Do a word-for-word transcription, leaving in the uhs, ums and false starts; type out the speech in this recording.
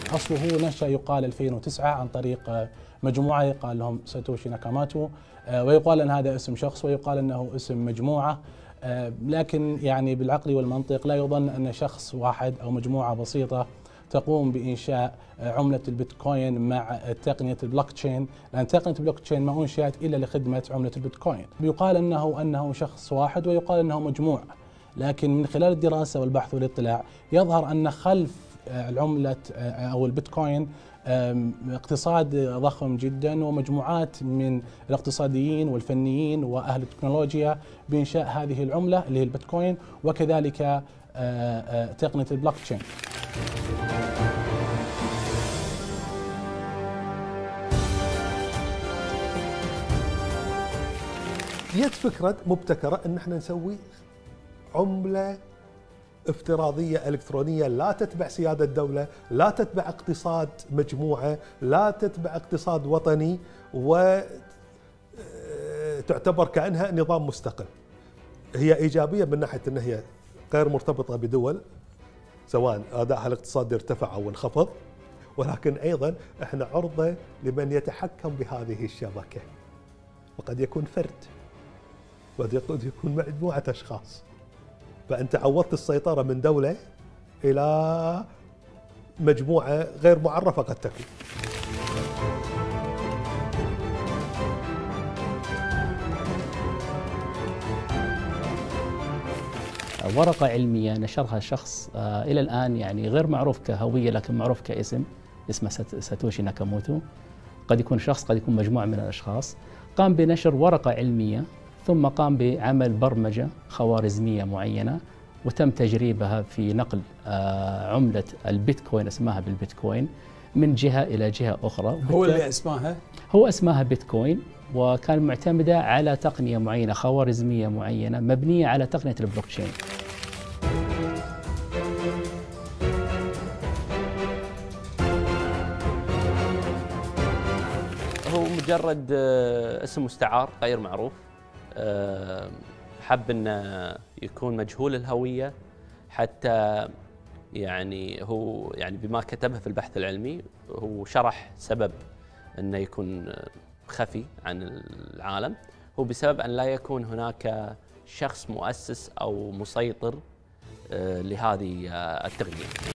أصله نشأ يقال ألفين وتسعة عن طريق مجموعة يقال لهم ساتوشي ناكاموتو، ويقال أن هذا اسم شخص ويقال أنه اسم مجموعة، لكن يعني بالعقل والمنطق لا يظن أن شخص واحد أو مجموعة بسيطة تقوم بإنشاء عملة البيتكوين مع تقنية البلوك تشين، لأن تقنية البلوك تشين ما أنشئت إلا لخدمة عملة البيتكوين. يقال أنه أنه شخص واحد ويقال أنه مجموعة، لكن من خلال الدراسة والبحث والاطلاع يظهر أن خلف العملة أو البيتكوين اقتصاد ضخم جدا ومجموعات من الاقتصاديين والفنيين وأهل التكنولوجيا بإنشاء هذه العملة اللي هي البيتكوين، وكذلك تقنية البلوك تشين. جت فكرة مبتكرة ان احنا نسوي عملة افتراضية إلكترونية لا تتبع سيادة الدولة، لا تتبع اقتصاد مجموعة، لا تتبع اقتصاد وطني، وتعتبر كأنها نظام مستقل. هي إيجابية من ناحية أن هي غير مرتبطة بدول سواء أدائها الاقتصادي ارتفع أو انخفض، ولكن أيضا احنا عرضة لمن يتحكم بهذه الشبكة، وقد يكون فرد وقد يكون مجموعة أشخاص، فأنت عوضت السيطرة من دولة إلى مجموعة غير معرفة قد تكون. ورقة علمية نشرها شخص إلى الآن يعني غير معروف كهوية لكن معروف كاسم، اسمه ساتوشي ناكاموتو. قد يكون شخص قد يكون مجموعة من الأشخاص. قام بنشر ورقة علمية ثم قام بعمل برمجة خوارزمية معينة وتم تجريبها في نقل عملة البيتكوين، اسمها بالبيتكوين، من جهة إلى جهة أخرى. هو اللي اسمها؟ هو اسمها بيتكوين، وكان معتمدة على تقنية معينة خوارزمية معينة مبنية على تقنية البلوك تشين. هو مجرد اسم مستعار غير معروف، حب انه يكون مجهول الهوية حتى يعني هو يعني بما كتبه في البحث العلمي هو شرح سبب انه يكون خفي عن العالم، هو بسبب ان لا يكون هناك شخص مؤسس او مسيطر لهذه التقنية.